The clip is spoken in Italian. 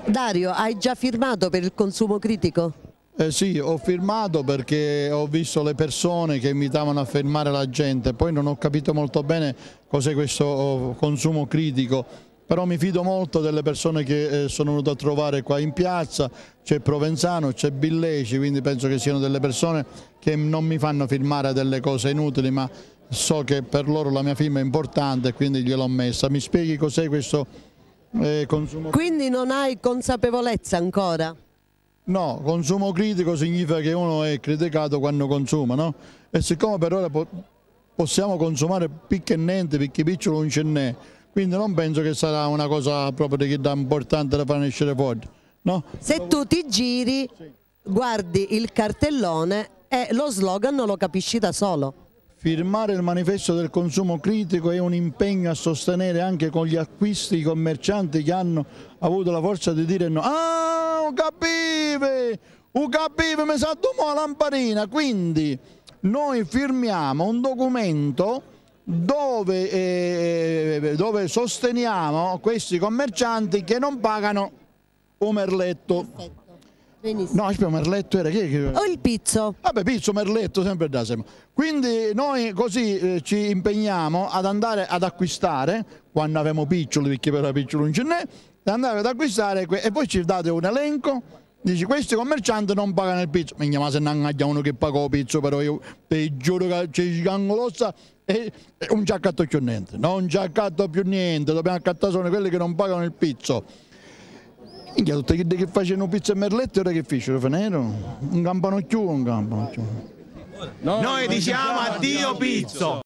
Dario, hai già firmato per il consumo critico? Sì, ho firmato perché ho visto le persone che invitavano a fermare la gente, poi non ho capito molto bene cos'è questo consumo critico, però mi fido molto delle persone che sono venute a trovare qua in piazza, c'è Provenzano, c'è Billeci, quindi penso che siano delle persone che non mi fanno firmare delle cose inutili, ma so che per loro la mia firma è importante e quindi gliel'ho messa. Mi spieghi cos'è questo consumo critico? Quindi non hai consapevolezza ancora? No, consumo critico significa che uno è criticato quando consuma, no? E siccome per ora possiamo consumare picche perché piccolo non ce n'è, quindi non penso che sarà una cosa proprio che dà importante da far uscire fuori, no? Se tu ti giri, guardi il cartellone e lo slogan lo capisci da solo. Firmare il manifesto del consumo critico è un impegno a sostenere anche con gli acquisti i commercianti che hanno avuto la forza di dire no. Ah, ho capito, mi sa la lampadina. Quindi noi firmiamo un documento dove sosteniamo questi commercianti che non pagano un merletto. Perfetto. Benissimo. No, aspetta, merletto era che? O il pizzo. Vabbè, pizzo, merletto, sempre da sempre. Quindi noi così ci impegniamo ad andare ad acquistare, quando abbiamo piccioli, perché per la picciolo non ce n'è, ad andare ad acquistare e poi ci date un elenco, dici questi commercianti non pagano il pizzo. Ma se non ha uno che paga il pizzo, però io ti giuro che ci gangolossa e non ci accatto più niente. Non ci accatto più niente, dobbiamo accattare solo quelli che non pagano il pizzo. Minchia, tutti quelli che facevano pizza e merletto ora che fecero, fanero? Un campano più, un campano più. Noi diciamo addio pizzo!